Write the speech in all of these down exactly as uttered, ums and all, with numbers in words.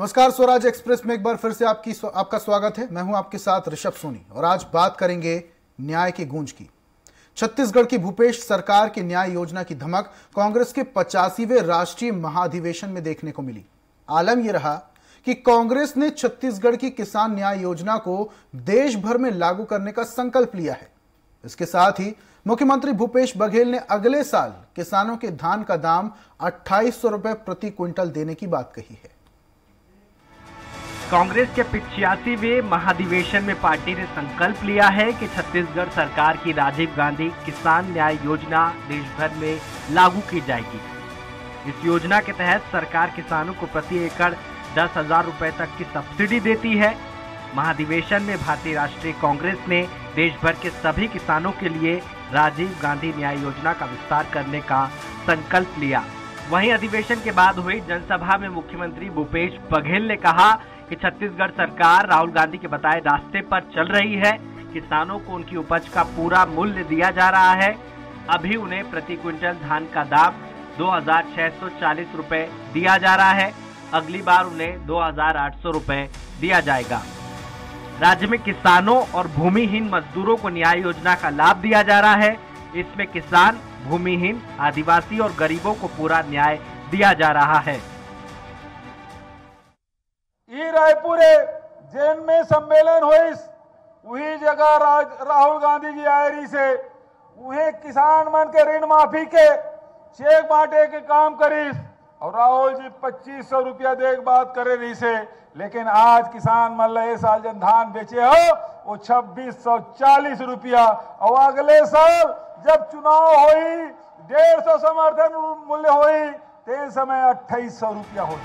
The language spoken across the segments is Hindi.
नमस्कार, स्वराज एक्सप्रेस में एक बार फिर से आपकी आपका स्वागत है। मैं हूं आपके साथ ऋषभ सोनी और आज बात करेंगे न्याय की गूंज की। छत्तीसगढ़ की भूपेश सरकार की न्याय योजना की धमक कांग्रेस के पचासीवें राष्ट्रीय महाधिवेशन में देखने को मिली। आलम यह रहा कि कांग्रेस ने छत्तीसगढ़ की किसान न्याय योजना को देश भर में लागू करने का संकल्प लिया है। इसके साथ ही मुख्यमंत्री भूपेश बघेल ने अगले साल किसानों के धान का दाम अट्ठाईस सौ रुपए प्रति क्विंटल देने की बात कही है। कांग्रेस के पिचासीवें महाधिवेशन में पार्टी ने संकल्प लिया है कि छत्तीसगढ़ सरकार की राजीव गांधी किसान न्याय योजना देश भर में लागू की जाएगी। इस योजना के तहत सरकार किसानों को प्रति एकड़ दस हजार रुपए तक की सब्सिडी देती है। महाधिवेशन में भारतीय राष्ट्रीय कांग्रेस ने देश भर के सभी किसानों के लिए राजीव गांधी न्याय योजना का विस्तार करने का संकल्प लिया। वहीं अधिवेशन के बाद हुई जनसभा में मुख्यमंत्री भूपेश बघेल ने कहा कि छत्तीसगढ़ सरकार राहुल गांधी के बताए रास्ते पर चल रही है। किसानों को उनकी उपज का पूरा मूल्य दिया जा रहा है। अभी उन्हें प्रति क्विंटल धान का दाम दो हजार छह सौ चालीस रुपए दिया जा रहा है। अगली बार उन्हें दो हजार आठ सौ रुपए दिया जाएगा। राज्य में किसानों और भूमिहीन मजदूरों को न्याय योजना का लाभ दिया जा रहा है। इसमें किसान, भूमिहीन, आदिवासी और गरीबों को पूरा न्याय दिया जा रहा है। ई रायपुर जेन में सम्मेलन हुई, वही जगह राहुल गांधी जी आए रही से उन्हें किसान मन के ऋण माफी के चेक बांटे के काम करीस और राहुल जी पच्चीस सौ रुपया दे बात करे रही से। लेकिन आज किसान मन ले साल जन धान बेचे हो वो छब्बीस सौ चालीस रुपया और अगले साल जब चुनाव हुई डेढ़ सौ समर्थन मूल्य हुई ते समय अट्ठाईस सौ रुपया हुई।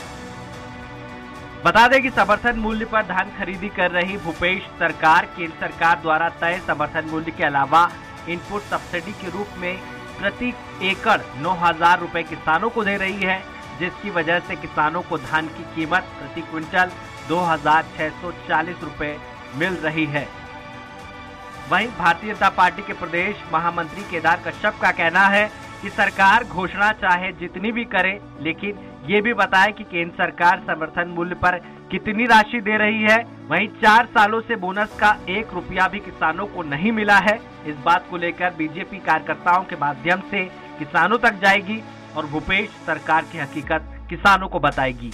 बता दें कि समर्थन मूल्य पर धान खरीदी कर रही भूपेश सरकार केंद्र सरकार द्वारा तय समर्थन मूल्य के अलावा इनपुट सब्सिडी के रूप में प्रति एकड़ नौ हजार रुपए किसानों को दे रही है, जिसकी वजह से किसानों को धान की कीमत प्रति क्विंटल दो हजार छह सौ चालीस रुपए मिल रही है। वहीं भारतीय जनता पार्टी के प्रदेश महामंत्री केदार कश्यप का कहना है कि सरकार घोषणा चाहे जितनी भी करे, लेकिन ये भी बताए कि केंद्र सरकार समर्थन मूल्य पर कितनी राशि दे रही है। वहीं चार सालों से बोनस का एक रुपया भी किसानों को नहीं मिला है। इस बात को लेकर बीजेपी कार्यकर्ताओं के माध्यम से किसानों तक जाएगी और भूपेश सरकार की हकीकत किसानों को बताएगी।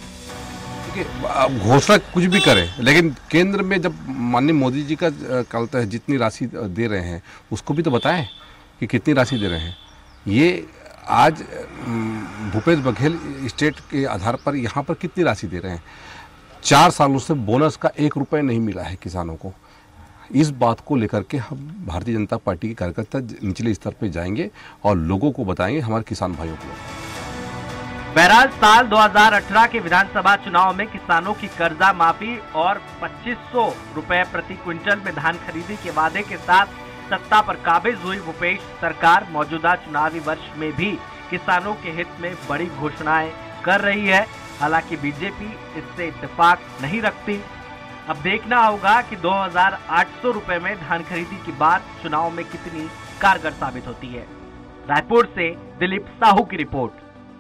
घोषणा कुछ भी करे, लेकिन केंद्र में जब माननीय मोदी जी का कहता है जितनी राशि दे रहे हैं उसको भी तो बताएं कि कितनी राशि दे रहे हैं। ये आज भूपेश बघेल स्टेट के आधार पर यहाँ पर कितनी राशि दे रहे हैं। चार सालों से बोनस का एक रुपये नहीं मिला है किसानों को। इस बात को लेकर के हम भारतीय जनता पार्टी के कार्यकर्ता निचले स्तर पर जाएंगे और लोगों को बताएंगे, हमारे किसान भाइयों को। बहरहाल साल दो हजार अठारह के विधानसभा चुनाव में किसानों की कर्जा माफी और पच्चीस सौ रुपए प्रति क्विंटल में धान खरीदी के वादे के साथ सत्ता पर काबिज हुई भूपेश सरकार मौजूदा चुनावी वर्ष में भी किसानों के हित में बड़ी घोषणाएं कर रही है। हालांकि बीजेपी इससे इत्तेफाक नहीं रखती। अब देखना होगा कि दो हजार आठ सौ रुपए में धान खरीदी की बात चुनाव में कितनी कारगर साबित होती है। रायपुर से दिलीप साहू की रिपोर्ट।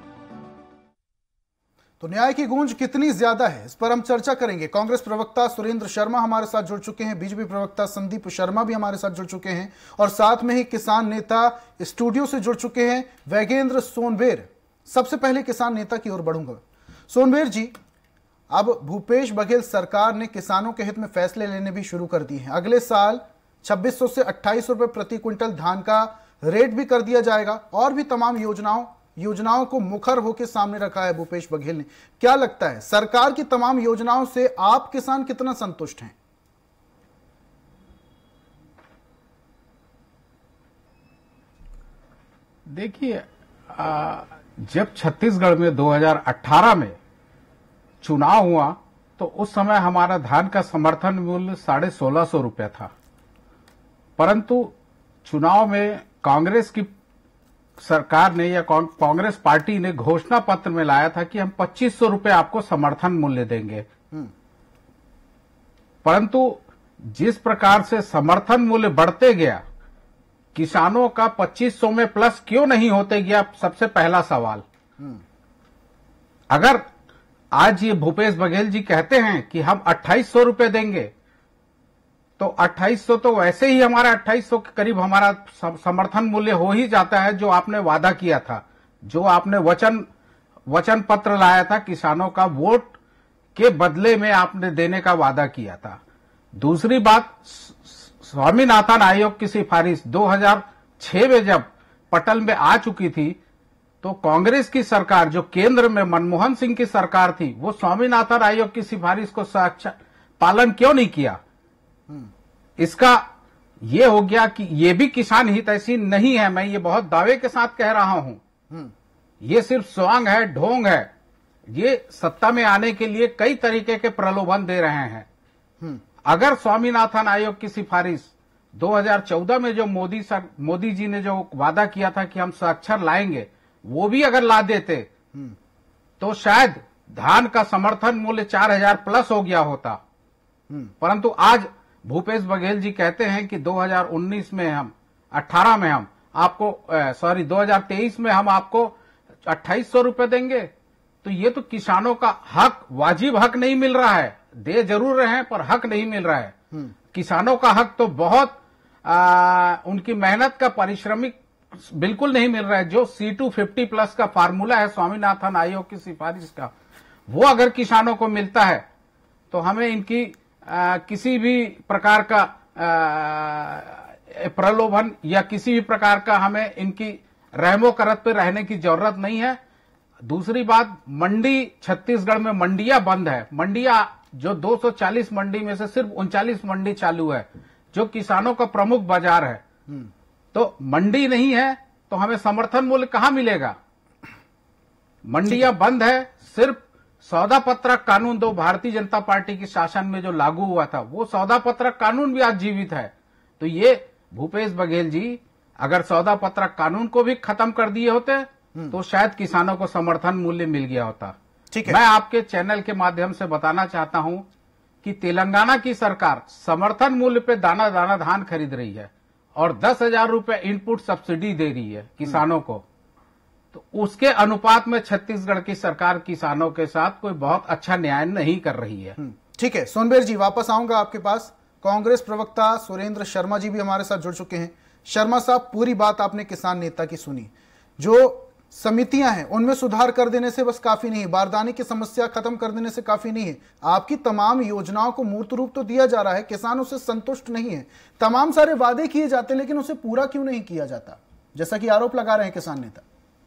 तो न्याय की गूंज कितनी ज्यादा है, इस पर हम चर्चा करेंगे। कांग्रेस प्रवक्ता सुरेंद्र शर्मा हमारे साथ जुड़ चुके हैं, बीजेपी प्रवक्ता संदीप शर्मा भी हमारे साथ जुड़ चुके हैं और साथ में ही किसान नेता स्टूडियो से जुड़ चुके हैं वैगेंद्र सोनबेर। सबसे पहले किसान नेता की ओर बढ़ूंगा। सोनबेर जी, अब भूपेश बघेल सरकार ने किसानों के हित में फैसले लेने भी शुरू कर दिए हैं। अगले साल छब्बीस सौ से अट्ठाईस रुपए प्रति क्विंटल धान का रेट भी कर दिया जाएगा और भी तमाम योजनाओं योजनाओं को मुखर होकर सामने रखा है भूपेश बघेल ने। क्या लगता है, सरकार की तमाम योजनाओं से आप किसान कितना संतुष्ट हैं? देखिए, जब छत्तीसगढ़ में दो हजार अठारह में चुनाव हुआ तो उस समय हमारा धान का समर्थन मूल्य साढ़े सोलह सौ रुपया था, परंतु चुनाव में कांग्रेस की सरकार ने या कांग्रेस पार्टी ने घोषणा पत्र में लाया था कि हम पच्चीस सौ रुपये आपको समर्थन मूल्य देंगे। परंतु जिस प्रकार से समर्थन मूल्य बढ़ते गया, किसानों का पच्चीस सौ में प्लस क्यों नहीं होते गया, सबसे पहला सवाल। अगर आज ये भूपेश बघेल जी कहते हैं कि हम अट्ठाईस सौ रुपए देंगे, तो अट्ठाईस सौ तो वैसे ही हमारा अट्ठाईस सौ के करीब हमारा समर्थन मूल्य हो ही जाता है, जो आपने वादा किया था, जो आपने वचन वचन पत्र लाया था, किसानों का वोट के बदले में आपने देने का वादा किया था। दूसरी बात, स्वामीनाथन आयोग की सिफारिश दो हज़ार छह में जब पटल में आ चुकी थी, तो कांग्रेस की सरकार, जो केंद्र में मनमोहन सिंह की सरकार थी, वो स्वामीनाथन आयोग की सिफारिश को साक्षात पालन क्यों नहीं किया? इसका ये हो गया कि ये भी किसान हितैषी नहीं है। मैं ये बहुत दावे के साथ कह रहा हूं, ये सिर्फ स्वांग है, ढोंग है। ये सत्ता में आने के लिए कई तरीके के प्रलोभन दे रहे हैं। अगर स्वामीनाथन आयोग की सिफारिश दो हज़ार चौदह में जो मोदी सर, मोदी जी ने जो वादा किया था कि हम साक्षर लाएंगे, वो भी अगर ला देते तो शायद धान का समर्थन मूल्य चार हजार प्लस हो गया होता। परंतु आज भूपेश बघेल जी कहते हैं कि दो हज़ार उन्नीस में हम अठारह में हम आपको सॉरी दो हज़ार तेईस में हम आपको अट्ठाईस सौ रुपए देंगे। तो ये तो किसानों का हक, वाजिब हक नहीं मिल रहा है। दे जरूर रहे हैं पर हक नहीं मिल रहा है। किसानों का हक तो बहुत आ, उनकी मेहनत का पारिश्रमिक बिल्कुल नहीं मिल रहा है। जो सी टू फिफ्टी प्लस का फार्मूला है स्वामीनाथन आयोग की सिफारिश का, वो अगर किसानों को मिलता है तो हमें इनकी आ, किसी भी प्रकार का आ, प्रलोभन या किसी भी प्रकार का हमें इनकी रहमो करत पे रहने की जरूरत नहीं है। दूसरी बात, मंडी छत्तीसगढ़ में मंडियां बंद है। मंडियां जो दो सौ चालीस मंडी में से सिर्फ उनचालीस मंडी चालू है, जो किसानों का प्रमुख बाजार है। तो मंडी नहीं है तो हमें समर्थन मूल्य कहां मिलेगा? मंडियां बंद है। सिर्फ सौदा पत्रक कानून दो भारतीय जनता पार्टी के शासन में जो लागू हुआ था, वो सौदा पत्रक कानून भी आज जीवित है। तो ये भूपेश बघेल जी अगर सौदा पत्रक कानून को भी खत्म कर दिए होते तो शायद किसानों को समर्थन मूल्य मिल गया होता। ठीक है। मैं आपके चैनल के माध्यम से बताना चाहता हूं कि तेलंगाना की सरकार समर्थन मूल्य पे दाना दाना धान खरीद रही है और दस हजार रूपये इनपुट सब्सिडी दे रही है किसानों को। तो उसके अनुपात में छत्तीसगढ़ की सरकार किसानों के साथ कोई बहुत अच्छा न्याय नहीं कर रही है। ठीक है, सोनबेर जी वापस आऊंगा आपके पास। कांग्रेस प्रवक्ता सुरेंद्र शर्मा जी भी हमारे साथ जुड़ चुके हैं। शर्मा साहब, पूरी बात आपने किसान नेता की सुनी। जो समितियां हैं उनमें सुधार कर देने से बस काफी नहीं, बारदाने की समस्या खत्म कर देने से काफी नहीं है। आपकी तमाम योजनाओं को मूर्त रूप तो दिया जा रहा है, किसान उससे संतुष्ट नहीं है। तमाम सारे वादे किए जाते हैं लेकिन उसे पूरा क्यों नहीं किया जाता, जैसा कि आरोप लगा रहे हैं किसान नेता?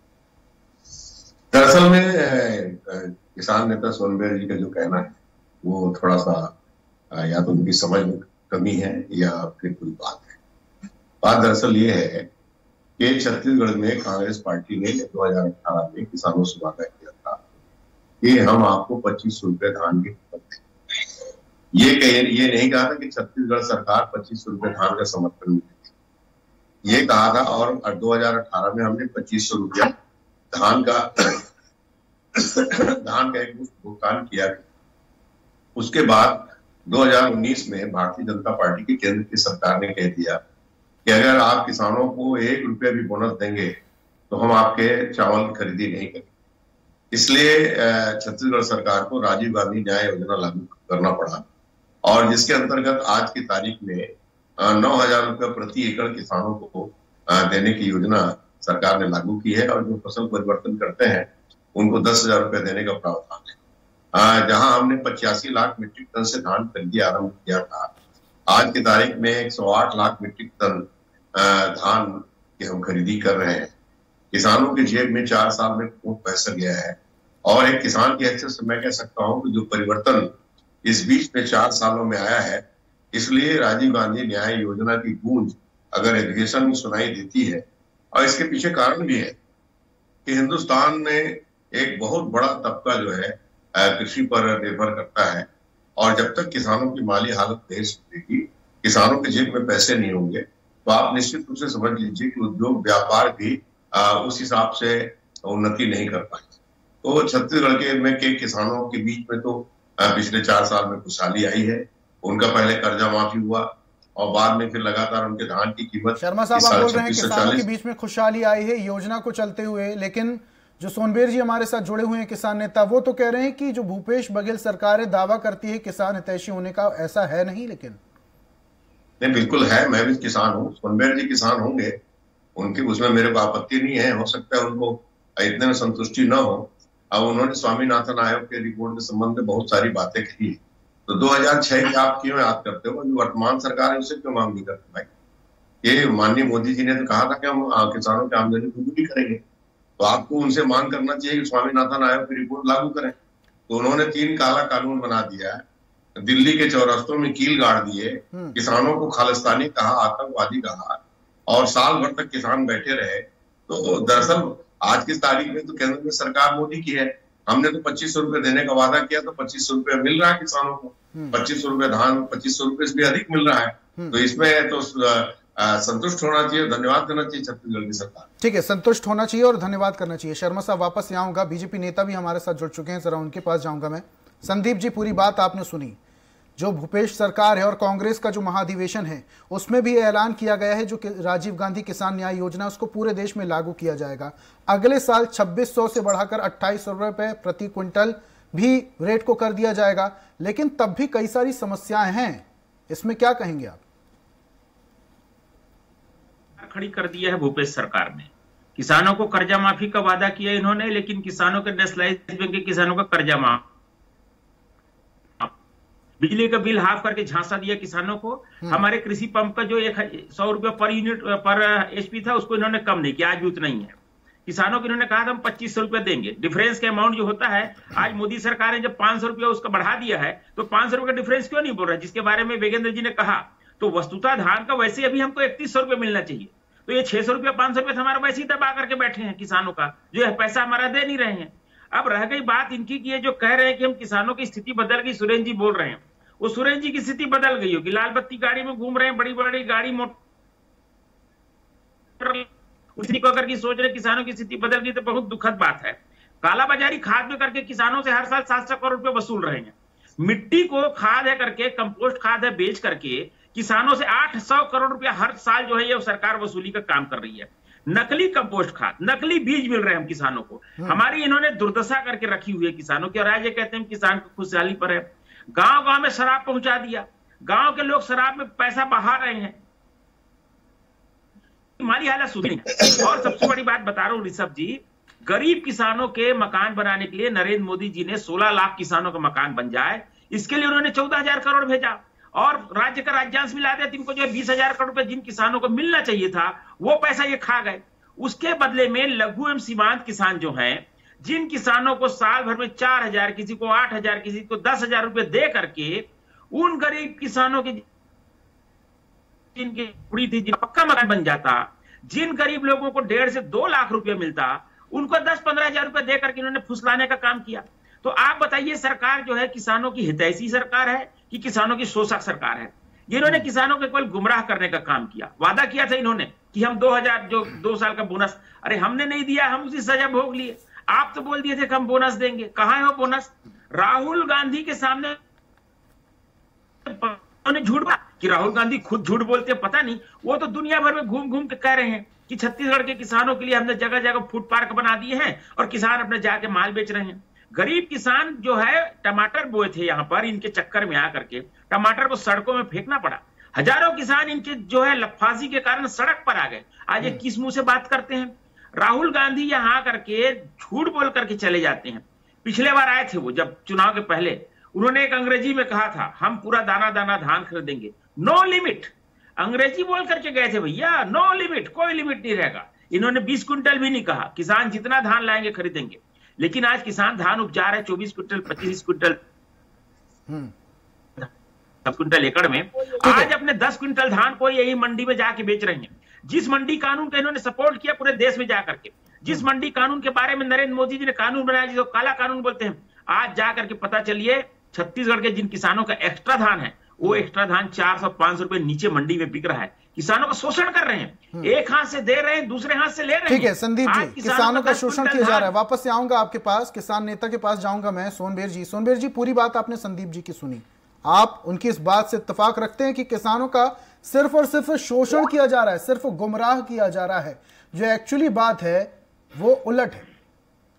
दरअसल में किसान नेता सोनबेर जी का जो कहना है वो थोड़ा सा या तो उनकी समझ में कमी है या फिर कोई बात है। बात दरअसल ये है कि छत्तीसगढ़ में कांग्रेस पार्टी ने दो हज़ार अठारह में किसानों से वादा किया था कि हम आपको पच्चीस सौ रुपए धान की कीमत देंगे। ये कह ये नहीं कहा था कि छत्तीसगढ़ सरकार पच्चीस सौ रुपए धान का समर्थन देगी, ये कहा था। और दो हज़ार अठारह में हमने पच्चीस सौ रुपया धान का धान का एक भुगतान किया। उसके बाद दो हज़ार उन्नीस में भारतीय जनता पार्टी की केंद्र की सरकार ने कह दिया कि अगर आप किसानों को एक रुपया भी बोनस देंगे तो हम आपके चावल की खरीदी नहीं करेंगे। इसलिए छत्तीसगढ़ सरकार को राजीव गांधी न्याय योजना लागू करना पड़ा और जिसके अंतर्गत आज की तारीख में नौ हजार रुपये प्रति एकड़ किसानों को देने की योजना सरकार ने लागू की है और जो फसल परिवर्तन करते हैं उनको दस हजार रुपये देने का प्रावधान है। जहां हमने पचासी लाख मीट्रिक टन से धान खरीदी आरंभ किया था, आज की तारीख में एक सौ आठ लाख मीट्रिक टन धान की हम खरीदी कर रहे हैं। किसानों की जेब में चार साल में खूब पैसा गया है और एक किसान की हैसियत से मैं कह सकता हूं कि जो परिवर्तन इस बीच में चार सालों में आया है, इसलिए राजीव गांधी न्याय योजना की गूंज अगर एजुकेशन में सुनाई देती है। और इसके पीछे कारण भी है कि हिंदुस्तान में एक बहुत बड़ा तबका जो है कृषि पर निर्भर करता है और जब तक किसानों की माली हालत नहीं सुधरेगी, किसानों के जेब में पैसे नहीं होंगे, तो आप निश्चित रूप से समझ लीजिए कि उद्योग व्यापार भी आ, उस हिसाब से उन्नति नहीं कर पाएंगे। तो छत्तीसगढ़ के में के किसानों के बीच में तो आ, पिछले चार साल में खुशहाली आई है। उनका पहले कर्जा माफी हुआ और बाद में फिर लगातार उनके धान की कीमत। शर्मा साहब, आप बोल रहे हैं किसानों के बीच में खुशहाली आई है योजना को चलते हुए, लेकिन जो सोनबेर जी हमारे साथ जुड़े हुए हैं किसान नेता, वो तो कह रहे हैं कि जो भूपेश बघेल सरकार दावा करती है किसान हितैषी होने का, ऐसा है नहीं। लेकिन नहीं, बिल्कुल है। मैं भी किसान हूँ, सोनबेर जी किसान होंगे, उनकी उसमें मेरे को आपत्ति नहीं है। हो सकता है उनको इतने में संतुष्टि न हो। अब उन्होंने स्वामीनाथन आयोग के रिपोर्ट के संबंध में बहुत सारी बातें कही, तो दो हज़ार छह की आप क्यों याद करते हो? जो वर्तमान सरकार है उसे क्यों मांग नहीं करते भाई? ये माननीय मोदी जी ने तो कहा था कि हम किसानों की आमदनी दोगुनी करेंगे, तो आपको उनसे मांग करना चाहिए कि स्वामीनाथन आयोग की रिपोर्ट लागू करें। तो उन्होंने तीन काला कानून बना दिया है, दिल्ली के चौरास्तों में कील गाड़ दिए, किसानों को खालिस्तानी कहा, आतंकवादी कहा, और साल भर तक किसान बैठे रहे। तो दरअसल आज की तारीख में तो केंद्र में सरकार मोदी की है। हमने तो पच्चीस सौ रुपए देने का वादा किया, तो पच्चीस सौ रुपए मिल रहा है किसानों को। पच्चीस सौ रुपए धान, पच्चीस सौ रुपए से भी अधिक मिल रहा है। तो इसमें तो संतुष्ट होना चाहिए, धन्यवाद करना चाहिए छत्तीसगढ़ की सरकार। ठीक है, संतुष्ट होना चाहिए और धन्यवाद करना चाहिए। शर्मा साहब वापस यहाँ आऊंगा, बीजेपी नेता भी हमारे साथ जुड़ चुके हैं, जरा उनके पास जाऊंगा मैं। संदीप जी, पूरी बात आपने सुनी। जो भूपेश सरकार है और कांग्रेस का जो महाधिवेशन है, उसमें भी ऐलान किया गया है जो राजीव गांधी किसान न्याय योजना, उसको पूरे देश में लागू किया जाएगा। अगले साल छब्बीस सौ से बढ़ाकर अट्ठाईस सौ रुपए प्रति क्विंटल भी रेट को कर दिया जाएगा। लेकिन तब भी कई सारी समस्याएं हैं, इसमें क्या कहेंगे आप? खड़ी कर दिया है भूपेश सरकार ने। किसानों को कर्जा माफी का वादा किया इन्होंने, लेकिन किसानों के नेशनलाइज्ड बैंक के किसानों का कर्जा माफ, बिजली का बिल हाफ करके झांसा दिया किसानों को। हमारे कृषि पंप का जो एक सौ रुपया पर यूनिट पर एचपी था, उसको इन्होंने कम नहीं किया, आज भी उतना ही है। किसानों को इन्होंने कहा था हम पच्चीस सौ रुपया देंगे। डिफरेंस के अमाउंट जो होता है, आज मोदी सरकार ने जब पांच सौ रुपया उसका बढ़ा दिया है, तो पांच सौ रुपया डिफरेंस क्यों नहीं बोल रहा है, जिसके बारे में वेगेंद्र जी ने कहा। तो वस्तुतः धान का वैसे अभी हमको इकतीस सौ रुपया मिलना चाहिए, तो ये छह सौ रुपया पांच सौ रुपया हमारा वैसे ही दबा करके बैठे हैं किसानों का, जो है पैसा हमारा दे नहीं रहे हैं। अब रह गई बात इनकी कि ये जो कह रहे हैं कि हम किसानों की स्थिति बदल गई, सुरेंद्र जी बोल रहे हैं, वो सुरेंद्र जी की स्थिति बदल गई होगी। लाल बत्ती गाड़ी में घूम रहे हैं, बड़ी बड़ी गाड़ी मोटर उसी को करके सोच रहे किसानों की स्थिति बदल गई, तो बहुत दुखद बात है। कालाबाजारी खाद में करके किसानों से हर साल सात सौ करोड़ रुपए वसूल रहे हैं। मिट्टी को खाद है करके, कंपोस्ट खाद है बेच करके किसानों से आठ सौ करोड़ रुपया हर साल जो है ये सरकार वसूली का काम कर रही है। नकली कंपोस्ट खाद, नकली बीज मिल रहे हैं हम किसानों को। हमारी इन्होंने दुर्दशा करके रखी हुई है किसानों की, और आज ये कहते हैं किसान की खुशहाली पर है। गांव गांव में शराब पहुंचा दिया, गांव के लोग शराब में पैसा बहा रहे हैं, हमारी हालत सुधरी है। और सबसे बड़ी बात बता रहा हूं ऋषभ जी, गरीब किसानों के मकान बनाने के लिए नरेंद्र मोदी जी ने सोलह लाख किसानों का मकान बन जाए, इसके लिए उन्होंने चौदह हजार करोड़ भेजा, और राज्य का राज्यांश मिला दिया। इनको जो है बीस हजार करोड़ रुपए जिन किसानों को मिलना चाहिए था, वो पैसा ये खा गए। उसके बदले में लघु एवं सीमांत किसान जो हैं, जिन किसानों को साल भर में चार हजार, किसी को आठ हजार, किसी को दस हजार रुपए दे करके, उन गरीब किसानों के जिनकी पूरी थी, जिनका पक्का मकान बन जाता, जिन गरीब लोगों को डेढ़ से दो लाख रुपए मिलता, उनको दस पंद्रह हजार रुपए दे करके इन्होंने फुसलाने का काम किया। तो आप बताइए, सरकार जो है किसानों की हितैषी सरकार है कि किसानों की शोषक सरकार है? ये इन्होंने किसानों को केवल गुमराह करने का काम किया। वादा किया था इन्होंने कि हम दो हजार जो दो साल का बोनस, अरे हमने नहीं दिया, हम उसी सजा भोग लिए। आप तो बोल दिए थे कि हम बोनस देंगे, कहां है वो बोनस? राहुल गांधी के सामने उन्होंने झूठ बोला कि राहुल गांधी खुद झूठ बोलते हैं, पता नहीं। वो तो दुनिया भर में घूम घूम के कह रहे हैं कि छत्तीसगढ़ के किसानों के लिए हमने जगह जगह फूड पार्क बना दिए हैं और किसान अपने जाके माल बेच रहे हैं। गरीब किसान जो है टमाटर बोए थे यहाँ पर, इनके चक्कर में आकर के टमाटर को सड़कों में फेंकना पड़ा। हजारों किसान इनके जो है लफाजी के कारण सड़क पर आ गए। आज ये किस मुंह से बात करते हैं? राहुल गांधी यहाँ करके झूठ बोल करके चले जाते हैं। पिछले बार आए थे वो, जब चुनाव के पहले उन्होंने एक अंग्रेजी में कहा था, हम पूरा दाना दाना धान खरीदेंगे, नो लिमिट। अंग्रेजी बोल करके गए थे भैया, नो लिमिट, कोई लिमिट नहीं रहेगा। इन्होंने बीस क्विंटल भी नहीं कहा, किसान जितना धान लाएंगे खरीदेंगे। लेकिन आज किसान धान उपजा रहे चौबीस क्विंटल, पच्चीस क्विंटल, दस क्विंटल एकड़ में। आज अपने दस क्विंटल धान को यही मंडी में जाके बेच रहे हैं। जिस मंडी कानून का इन्होंने सपोर्ट किया पूरे देश में जाकर के, जिस मंडी कानून के बारे में नरेंद्र मोदी जी ने कानून बनाया जिसको काला कानून बोलते हैं, आज जाकर के पता चलिए छत्तीसगढ़ के जिन किसानों का एक्स्ट्रा धान है, वो एक्स्ट्रा धान चार सौ पांच सौ रुपए नीचे मंडी में बिक रहा है। किसानों का शोषण कर रहे हैं, एक हाथ से दे रहे हैं, दूसरे हाथ से ले रहे हैं। ठीक है संदीप जी, किसानों का शोषण किया जा रहा है। वापस से आऊंगा आपके पास, किसान नेता के पास जाऊंगा मैं, सोनबेर जी। सोनबेर जी, पूरी बात आपने संदीप जी की सुनी, आप उनकी इस बात से इत्तेफाक रखते हैं कि किसानों का सिर्फ और सिर्फ शोषण किया जा रहा है, सिर्फ गुमराह किया जा रहा है? जो एक्चुअली बात है वो उलट है।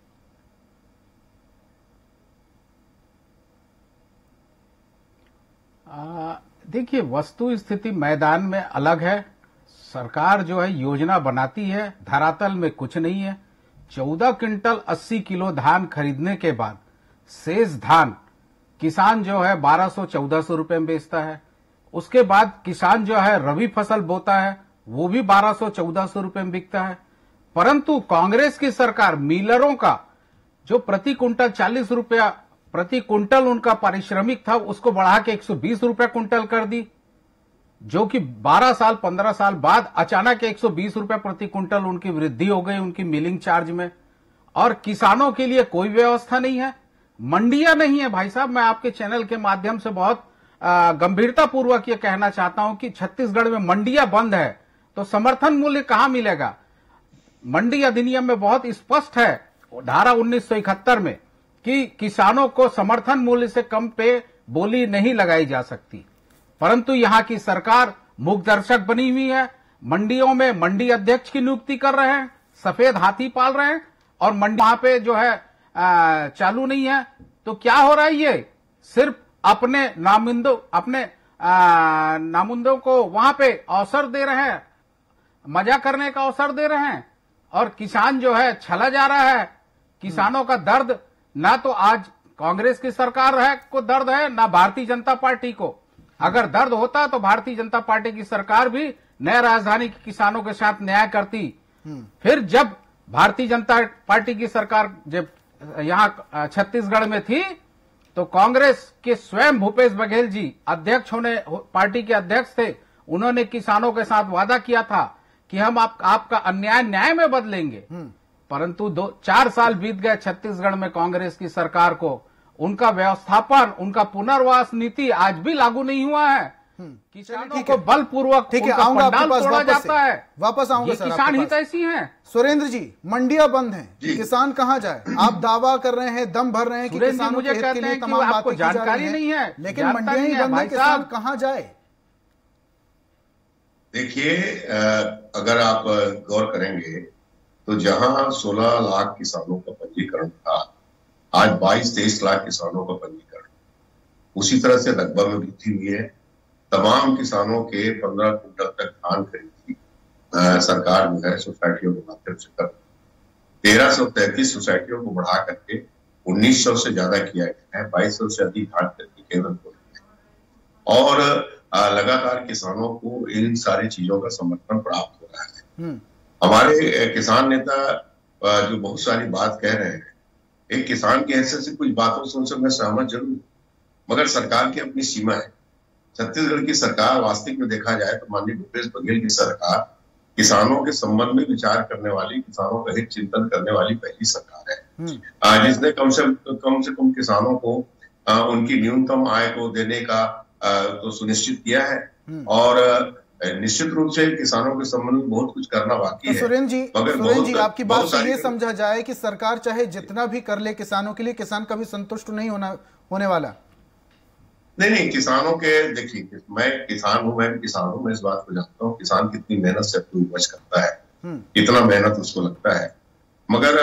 देखिए, वस्तु स्थिति मैदान में अलग है। सरकार जो है योजना बनाती है, धरातल में कुछ नहीं है। चौदह क्विंटल अस्सी किलो धान खरीदने के बाद शेष धान किसान जो है बारह सौ चौदह सौ रुपए में बेचता है। उसके बाद किसान जो है रबी फसल बोता है, वो भी बारह सौ चौदह सौ रुपए में बिकता है। परंतु कांग्रेस की सरकार मिलरों का जो प्रति कुंटल चालीस रुपया प्रति कुंटल उनका पारिश्रमिक था, उसको बढ़ा के एक सौ बीस रुपया कुंटल कर दी, जो कि बारह साल पंद्रह साल बाद अचानक एक सौ बीस रुपया प्रति कुंटल उनकी वृद्धि हो गई उनकी मिलिंग चार्ज में। और किसानों के लिए कोई व्यवस्था नहीं है, मंडियां नहीं है। भाई साहब, मैं आपके चैनल के माध्यम से बहुत गंभीरता पूर्वक ये कहना चाहता हूं कि छत्तीसगढ़ में मंडियां बंद है तो समर्थन मूल्य कहां मिलेगा। मंडी अधिनियम में बहुत स्पष्ट है, धारा उन्नीस सौ इकहत्तर में, कि किसानों को समर्थन मूल्य से कम पे बोली नहीं लगाई जा सकती। परंतु यहां की सरकार मूक दर्शक बनी हुई है। मंडियों में मंडी अध्यक्ष की नियुक्ति कर रहे हैं, सफेद हाथी पाल रहे हैं, और मंडी वहां पे जो है आ, चालू नहीं है। तो क्या हो रहा है, ये सिर्फ अपने नामुंदों अपने आ, नामुंदों को वहां पे अवसर दे रहे हैं, मजा करने का अवसर दे रहे हैं, और किसान जो है छला जा रहा है। किसानों का दर्द ना तो आज कांग्रेस की सरकार है को दर्द है, ना भारतीय जनता पार्टी को। अगर दर्द होता तो भारतीय जनता पार्टी की सरकार भी नया राजधानी के किसानों के साथ न्याय करती। फिर जब भारतीय जनता पार्टी की सरकार जब यहां छत्तीसगढ़ में थी तो कांग्रेस के स्वयं भूपेश बघेल जी अध्यक्ष होने पार्टी के अध्यक्ष थे। उन्होंने किसानों के साथ वादा किया था कि हम आप, आपका अन्याय न्याय में बदलेंगे। परंतु दो चार साल बीत गए छत्तीसगढ़ में कांग्रेस की सरकार को, उनका व्यवस्थापन, उनका पुनर्वास नीति आज भी लागू नहीं हुआ है। किसानों को बलपूर्वक ठीक है, आऊंगा आपके पास तोड़ा जाता है। वापस आऊंगा सर, किसान हितैषी हैं। सुरेंद्र जी, मंडियां बंद हैं, किसान कहां जाए? आप दावा कर रहे हैं, दम भर रहे हैं कि किसानों के हित के लिए तमाम बातें जानकारी नहीं है, लेकिन मंडियां ही बंद हैं, किसान कहां जाए? देखिए, अगर आप गौर करेंगे तो जहां सोलह लाख किसानों का पंजीकरण था, आज बाईस तेईस लाख किसानों का पंजीकरण, उसी तरह से रकबा में वृद्धि हुई है। तमाम किसानों के पंद्रह कुंटल तक धान खरीदी सरकार जो है सोसाइटियों के माध्यम से कर तेरह सौ तैतीस सोसाइटियों को बढ़ा करके उन्नीस सौ से ज्यादा किया गया है, बाईस सौ से अधिक धान खरीदी केंद्र खोले हैं, और लगातार किसानों को इन सारी चीजों का समर्थन प्राप्त हो रहा है। हमारे किसान नेता जो बहुत सारी बात कह रहे हैं, एक किसान की हैसियत से कुछ बातों से उनसे मैं सहमत जरूर, मगर सरकार की अपनी सीमा है। छत्तीसगढ़ की सरकार वास्तविक में देखा जाए तो माननीय भूपेश बघेल की सरकार किसानों के संबंध में विचार करने वाली, किसानों का हित चिंतन करने वाली पहली सरकार है, जिसने कम से कम से कम किसानों को उनकी न्यूनतम आय को देने का तो सुनिश्चित किया है, और निश्चित रूप से किसानों के संबंध में बहुत कुछ करना बाकी तो है। सुरेंद्र जी, सुरेंद्र जी, आपकी बात से ये कर... समझा जाए कि सरकार चाहे जितना भी कर ले किसानों के लिए, किसान कभी संतुष्ट नहीं होना होने वाला? नहीं नहीं, किसानों के, देखिए, मैं किसान हूं, मैं किसान हूं, मैं इस बात को जानता हूं किसान कितनी मेहनत से अपनी उपज करता है, कितना मेहनत उसको लगता है। मगर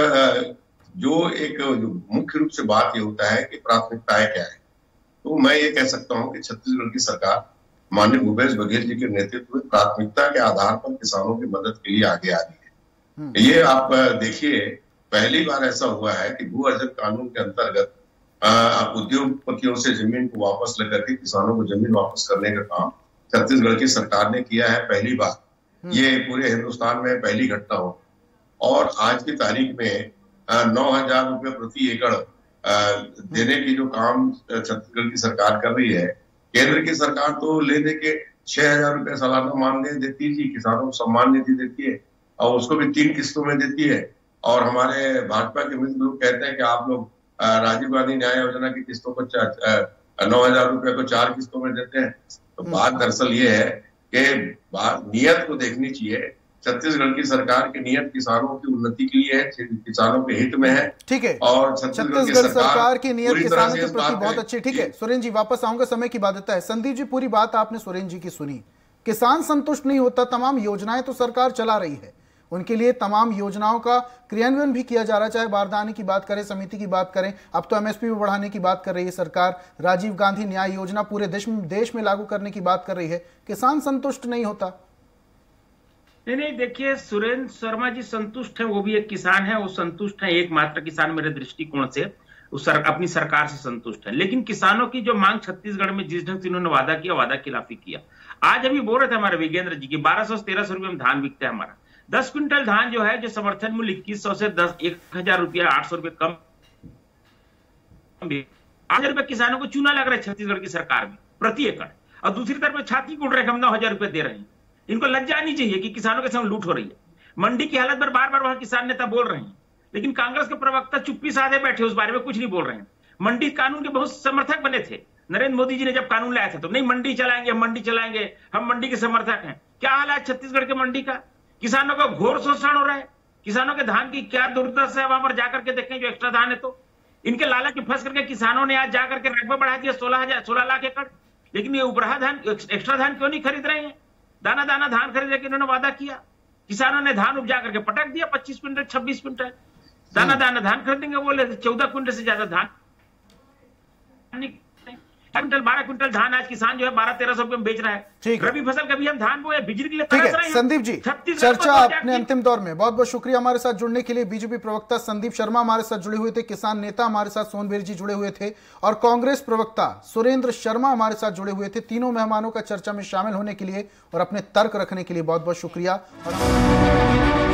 जो एक जो मुख्य रूप से बात ये होता है कि प्राथमिकताएं क्या है। तो मैं ये कह सकता हूं कि छत्तीसगढ़ की सरकार माननीय भूपेश बघेल जी के नेतृत्व में प्राथमिकता के आधार पर किसानों की मदद के लिए आगे आ रही है। ये आप देखिए, पहली बार ऐसा हुआ है कि भू अर्जन कानून के अंतर्गत उद्योगपतियों से जमीन को वापस लेकर के किसानों को जमीन वापस करने का काम छत्तीसगढ़ की सरकार ने किया है, पहली बार। ये पूरे हिंदुस्तान में पहली घटना हो, और आज की तारीख में नौ हजार रुपये प्रति एकड़ देने की जो काम छत्तीसगढ़ की सरकार कर रही है, केंद्र की सरकार तो ले दे के छह हजार रुपये सालाना मानदेय देती है, किसानों को सम्मान निधि देती है, और उसको भी तीन किस्तों में देती है। और हमारे भाजपा के मित्र लोग कहते हैं कि आप लोग राजीव गांधी न्याय योजना की किस्तों को नौ हजार रुपये को चार किस्तों में देते हैं। तो बात दरअसल ये है कि नियत को देखनी चाहिए। छत्तीसगढ़ की सरकार की नियत किसानों की उन्नति के लिए है, किसानों के हित में है। ठीक है, और छत्तीसगढ़ सरकार, सरकार की नियत किसानों के प्रति बहुत अच्छी। ठीक है सुरेंद्र जी, वापस आऊंगा, समय की बाध्यता है। संदीप जी, पूरी बात आपने सुरेंद्र जी की सुनी। किसान संतुष्ट नहीं होता, तमाम योजनाएं तो सरकार चला रही है, उनके लिए तमाम योजनाओं का क्रियान्वयन भी किया जा रहा है, चाहे बारदाने की बात करें, समिति की बात करें, अब तो एमएसपी में बढ़ाने की बात कर रही है सरकार, राजीव गांधी न्याय योजना पूरे देश में देश में लागू करने की बात कर रही है। किसान संतुष्ट नहीं होता? नहीं नहीं, देखिए सुरेंद्र शर्मा जी संतुष्ट है, वो भी एक किसान है, वो संतुष्ट है, एकमात्र किसान मेरे दृष्टिकोण से उस सर, अपनी सरकार से संतुष्ट है। लेकिन किसानों की जो मांग छत्तीसगढ़ में जिस ढंग से इन्होंने वादा किया, वादा खिलाफी किया। आज अभी बोल रहे थे हमारे विजेंद्र जी की बारह सौ तेरह सौ रुपये में धान बिकता है हमारा। दस क्विंटल धान जो है, जो समर्थन मूल्य इक्कीस सौ से दस एक हजार रुपया आठ सौ रुपये कम, आठ हजार रुपये किसानों को चूना लग रहा है छत्तीसगढ़ की सरकार में प्रति एकड़, और दूसरी तरफ छाती कूट रहे हम नौ हजार रुपये दे रहे हैं। इनको लज्जा आनी चाहिए कि किसानों के संग लूट हो रही है। मंडी की हालत पर बार बार वहां किसान नेता बोल रहे हैं, लेकिन कांग्रेस के प्रवक्ता चुप्पी साधे बैठे, उस बारे में कुछ नहीं बोल रहे हैं। मंडी कानून के बहुत समर्थक बने थे नरेंद्र मोदी जी ने जब कानून लाया था, तो नहीं मंडी चलाएंगे, हम मंडी चलाएंगे, हम मंडी के समर्थक हैं। क्या हाल है छत्तीसगढ़ के मंडी का? किसानों का घोर शोषण हो रहा है। किसानों के धान की क्या दुर्दशा है, वहां पर जाकर के देखें जो एक्स्ट्रा धान है। तो इनके लालच में फंस करके किसानों ने आज जाकर के रकबा बढ़ा दिया सोलह हजार सोलह लाख एकड़, लेकिन ये उपराहा धान एक्स्ट्रा धान क्यों नहीं खरीद रहे हैं? दाना दाना धान खरीदने के इन्होंने वादा किया, किसानों ने धान उपजा करके पटक दिया पच्चीस क्विंटल छब्बीस क्विंटल दाना दाना धान खरीदेंगे, बोले चौदह क्विंटल से ज्यादा धान, क्विंटल बारह क्विंटल धान आज किसान जो है बारह तेरह सौ रुपए में बेच रहा है। रबी फसल कभी हम धान बोए, बिजली के लिए तरस रहे हैं। संदीप जी, चर्चा अपने अंतिम दौर में, बहुत बहुत शुक्रिया हमारे साथ जुड़ने के लिए। बीजेपी प्रवक्ता संदीप शर्मा हमारे साथ जुड़े हुए थे, किसान नेता हमारे साथ सोनभीर जी जुड़े हुए थे, और कांग्रेस प्रवक्ता सुरेंद्र शर्मा हमारे साथ जुड़े हुए थे। तीनों मेहमानों का चर्चा में शामिल होने के लिए और अपने तर्क रखने के लिए बहुत बहुत शुक्रिया।